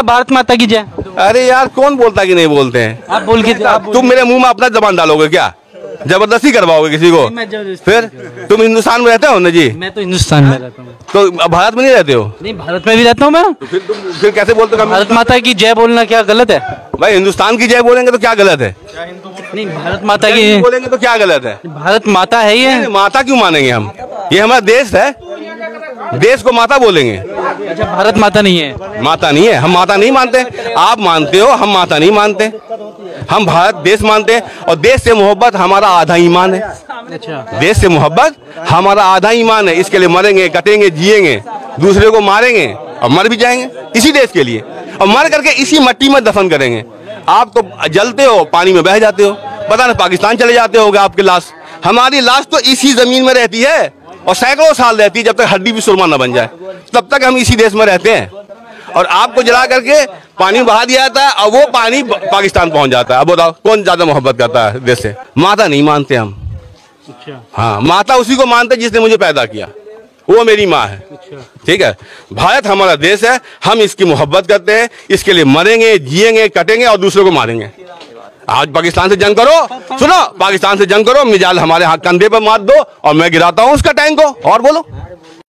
भारत माता की जय। अरे यार कौन बोलता कि नहीं बोलते हैं? आप बोल के तुम मेरे मुंह में अपना जबान डालोगे क्या? जबरदस्ती करवाओगे किसी को? फिर तुम हिंदुस्तान में रहते हो ना जी? मैं तो हिंदुस्तान में रहता हूँ। तो भारत में नहीं रहते हो? नहीं, भारत में भी रहता हूँ मैं। तो फिर कैसे बोलते हो? भारत माता की जय बोलना क्या गलत है? भाई हिंदुस्तान की जय बोलेंगे तो क्या गलत है? नहीं, भारत माता की बोलेंगे तो क्या गलत है? भारत माता है ये। माता क्यों मानेंगे हम? ये हमारा देश है, देश को माता बोलेंगे। अच्छा, भारत माता नहीं है? माता नहीं है, हम माता नहीं मानते। आप मानते हो, हम माता नहीं मानते। हम भारत देश मानते हैं और देश से मोहब्बत हमारा आधा ईमान है। अच्छा, देश से मोहब्बत हमारा आधा ईमान है। इसके लिए मरेंगे, कटेंगे, जिएंगे, दूसरे को मारेंगे और मर भी जाएंगे इसी देश के लिए, और मर करके इसी मिट्टी में दफन करेंगे। आप तो जलते हो, पानी में बह जाते हो, पता नहीं पाकिस्तान चले जाते होगे आपकी लाश। हमारी लाश तो इसी जमीन में रहती है और सैकड़ों साल रहती है, जब तक हड्डी भी सुरमा न बन जाए तब तक हम इसी देश में रहते हैं। और आपको जला करके पानी में बहा दिया जाता है और वो पानी पाकिस्तान पहुंच जाता है। अब बताओ कौन ज्यादा मोहब्बत करता है देश से? माता नहीं मानते हम। अच्छा, हाँ, माता उसी को मानते जिसने मुझे पैदा किया, वो मेरी माँ है। ठीक है, भारत हमारा देश है, हम इसकी मोहब्बत करते हैं, इसके लिए मरेंगे, जिएंगे, कटेंगे और दूसरे को मारेंगे। आज पाकिस्तान से जंग करो, सुनो, पाकिस्तान से जंग करो, मिसाइल हमारे हाथ कंधे पर मार दो और मैं गिराता हूँ उसका टैंक को, और बोलो।